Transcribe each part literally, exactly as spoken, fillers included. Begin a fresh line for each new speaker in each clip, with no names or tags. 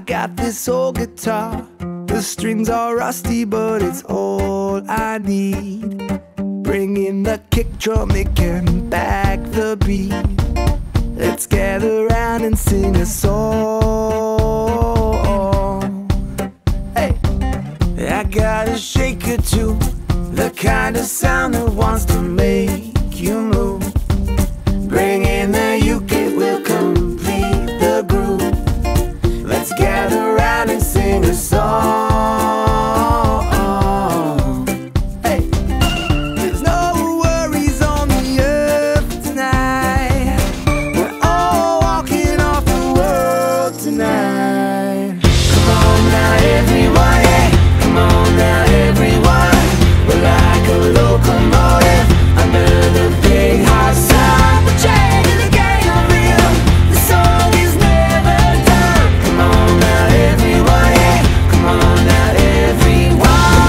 got this old guitar. The strings are rusty, but it's all I need. Bring in the kick drum, it can back the beat. Let's gather round and sing a song. Hey, I got a shaker too, the kind of sound that wants to make you move. Bring in the uke, it will complete the groove. Let's gather round and sing a song. Hey, there's no worries on the earth tonight. We're all walking off the world tonight. Come on now everyone, yeah. Come on now everyone. We're like a locomotive under the big hot sun. We're changing the game of real. The song is never done. Come on now everyone, yeah. Come on now everyone.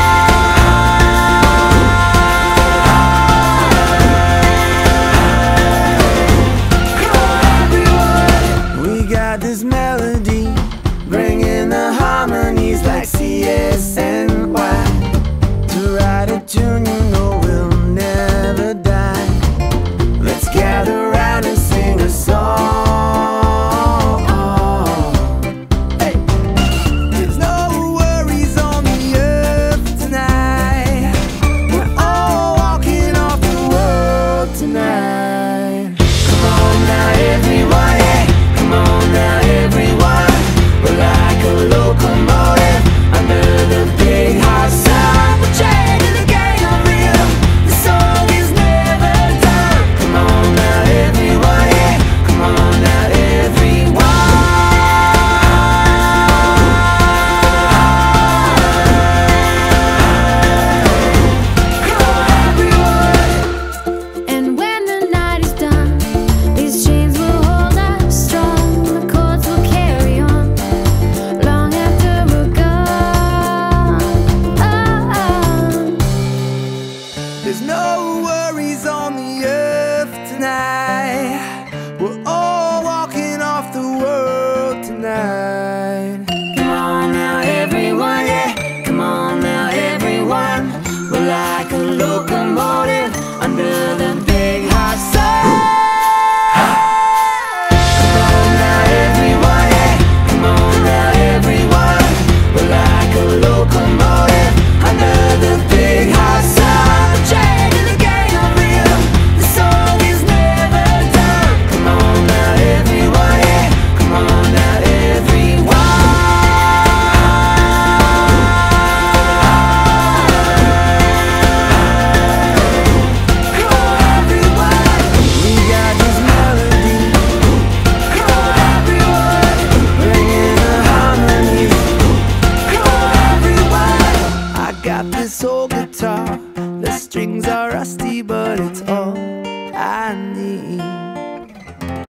Come on everyone. We got this melody, bringing the harmonies like C S N Y. To write a tune you know will never die. Let's gather round and sing a song. Hey, there's no worries on the earth tonight. We're all walking off the world tonight. Come on now everyone, yeah. Come on now everyone. We're like a locomotive under the big hot sun. We're changing the game of real. The song is never done. Come on now everyone, yeah. Come on now everyone. Come on everyone.
And when the night is done, these chains will hold us strong. The chords will carry on long after we're gone. Oh,
There's no worries on the earth tonight. We're all walking off the world tonight. Come on now everyone, yeah. Come on now everyone. We're like a locomotive under the big hot sun. Come on now everyone, yeah. Come on now everyone. We're like a locomotive under the big hot sun. Changing the game of real. The song is never done. Come on now everyone, yeah. Come on now everyone. Come on everyone. We got this melody. Come on everyone. Bringing the harmonies. Come on everyone. I got this old guitar. The strings are rusty, but it's all